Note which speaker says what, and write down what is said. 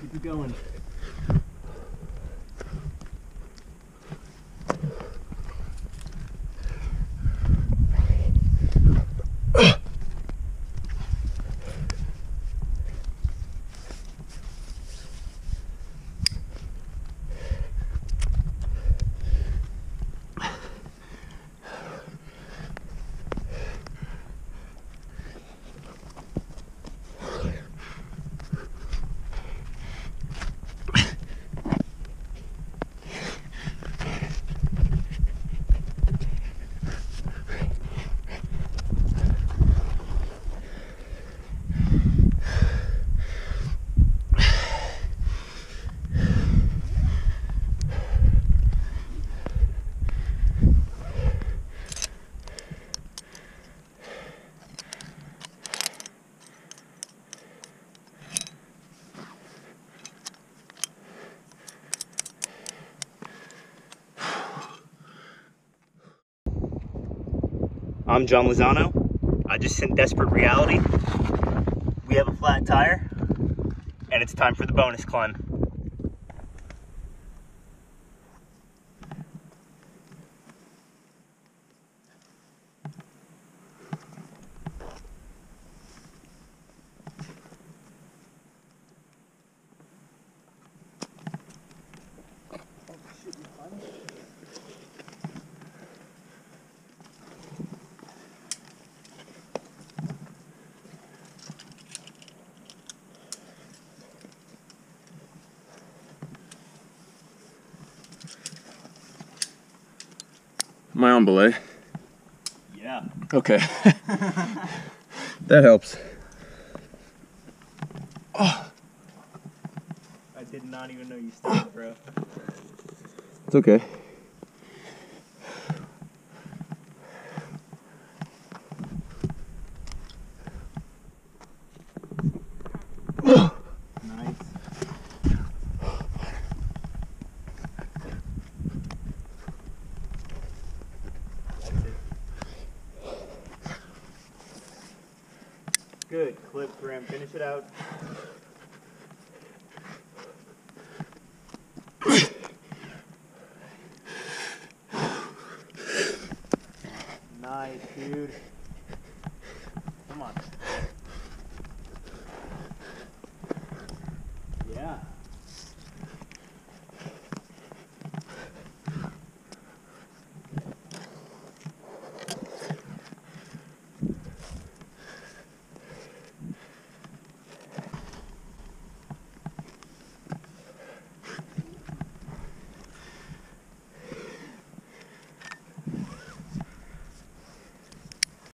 Speaker 1: Keep it going. I'm John Lozano. I just sent Desperate Reality. We have a flat tire, and it's time for the bonus climb.
Speaker 2: Am I on belay?
Speaker 1: Yeah.
Speaker 2: Okay. That helps.
Speaker 1: Oh. I did not even know you started, bro.
Speaker 2: It's okay.
Speaker 1: Nice. Good, clip Graham, finish it out. Nice, dude. Come on. Yeah.